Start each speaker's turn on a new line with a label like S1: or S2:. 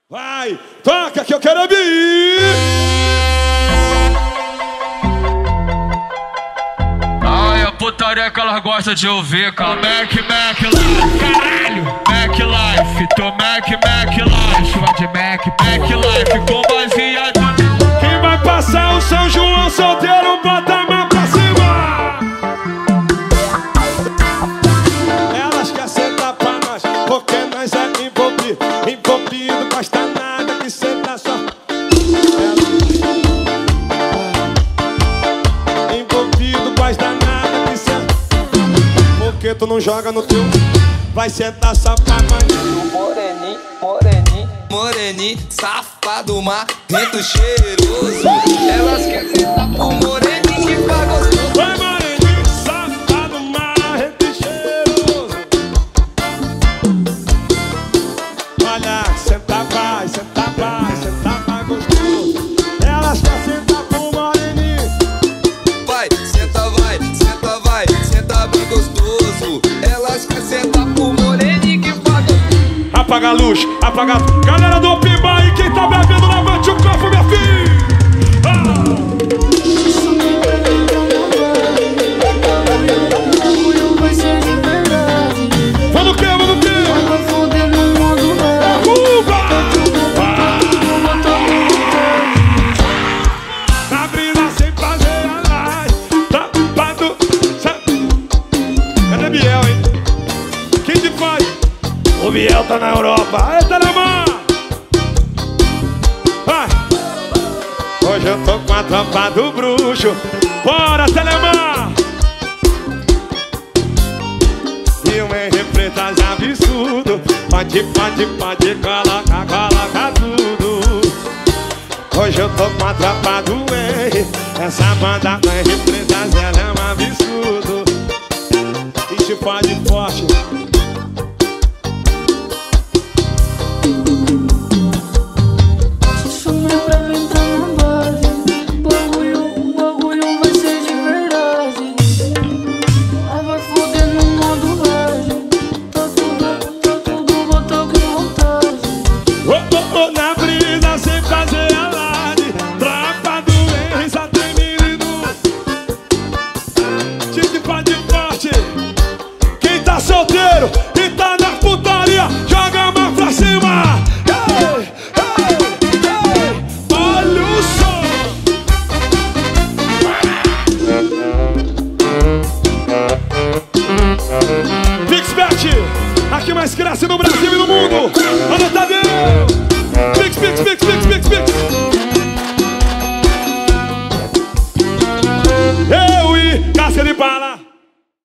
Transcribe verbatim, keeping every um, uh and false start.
S1: Vai, toca que eu quero ouvir.
S2: Ai, a putaria que elas gostam de ouvir, cara. Mac, Mac Life, caralho. Mac Life, tô Mac, Mac Life. Chama de Mac, Mac Life com baseado.
S1: Quem vai passar o São João solteiro, bota a mão pra cima. Elas querem sentar pra nós, porque nós é envolvido, envolvido com esta nada que senta só. Envolvido com esta nada que senta. Porque tu não joga no teu, vai sentar só pra nós.
S3: Moreninho, moreninho, moreninho, safado, marrento, cheiroso. Elas querem sentar pro moreninho que faz gostoso.
S1: Vai, moreninho, safado, marrento e cheiroso. Olha, senta, vai, senta, vai, senta, vai gostoso. Elas querem sentar pro moreninho.
S3: Vai, senta, vai, senta, vai, senta bem gostoso. Elas querem sentar pro moreninho que faz gostoso.
S1: Apaga a luz, apaga a... Galera do Open Bar e quem tá bebendo, levante o copo, meu filho. Ah! Vamos que, vamos que? Cuba! Ah! Na brisa sem fazer a live. Tapado. Cadê Biel, hein? Quem te faz? O Biel tá na Europa. Aê, Telemã! Vai! Hoje eu tô com a tropa do bruxo. Bora, Telemã! E um Henry Freitas absurdo. Pode, pode, pode, coloca, coloca tudo. Hoje eu tô com a tropa do Henry. Essa banda com Henry Freitas, ela é um absurdo. E te pode forte. Na brisa sem fazer alarde. Tropa do Henry, só tem menino. Tique pode forte. Quem tá solteiro e tá na putaria, joga a mão pra cima. Ei, ei, ei. Olha o som. PixBet, aqui mais cresce no Brasil e no mundo. Olha, Tadeu. Pix, pix, pix, pix, pix, pix. Eu e Cássia de Bala.